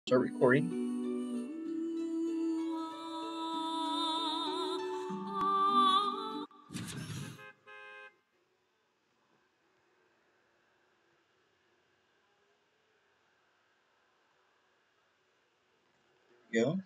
Start recording. There we go.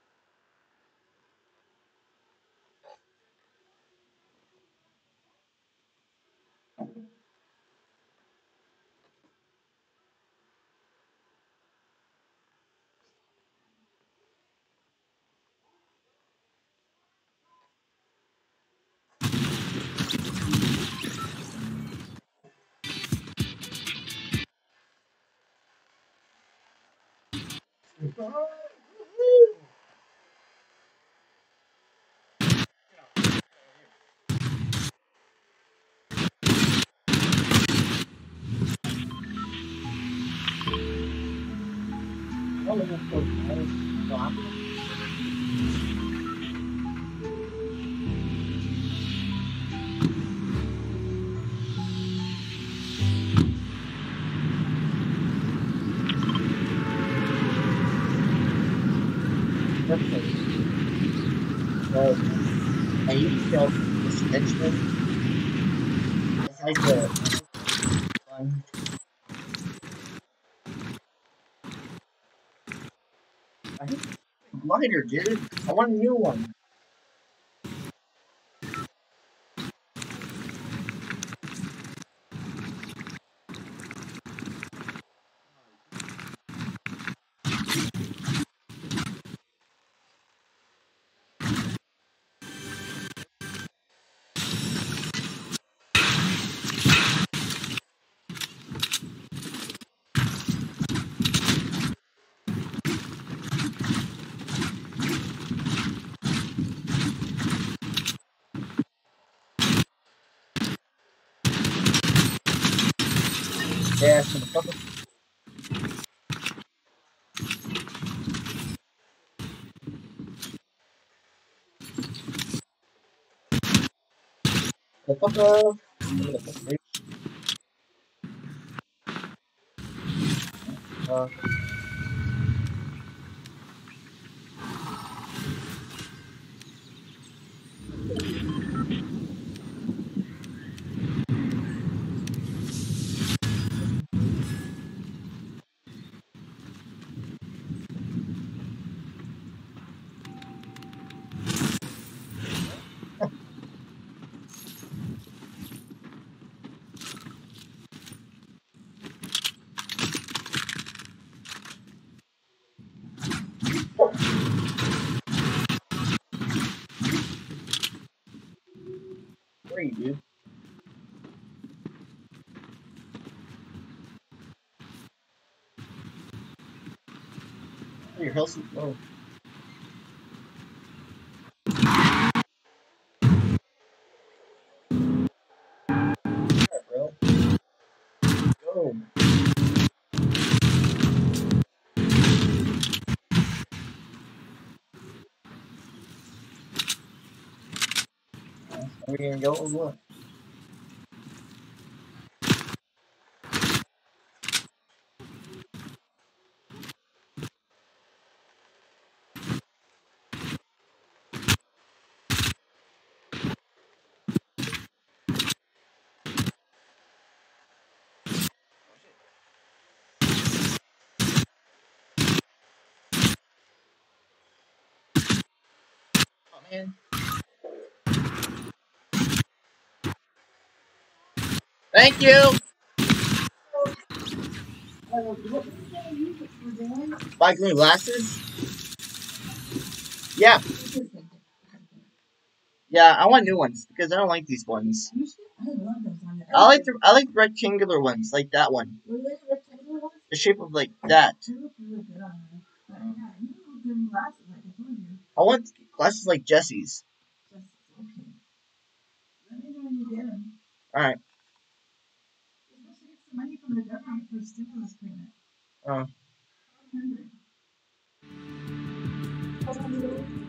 I used to this Henchman. It's like the fun. I hate the glider, dude. I want a new one. Yeah, so the fucking the fucker. Uh, where are you, dude? Oh, your health is low. Alright, bro. Go. Are we gonna go or what? Oh man. Thank you. Buy new glasses? Yeah. Yeah, I want new ones because I don't like these ones. I like rectangular ones, like that one. The shape of like that. I want glasses like Jesse's. Alright. Uh,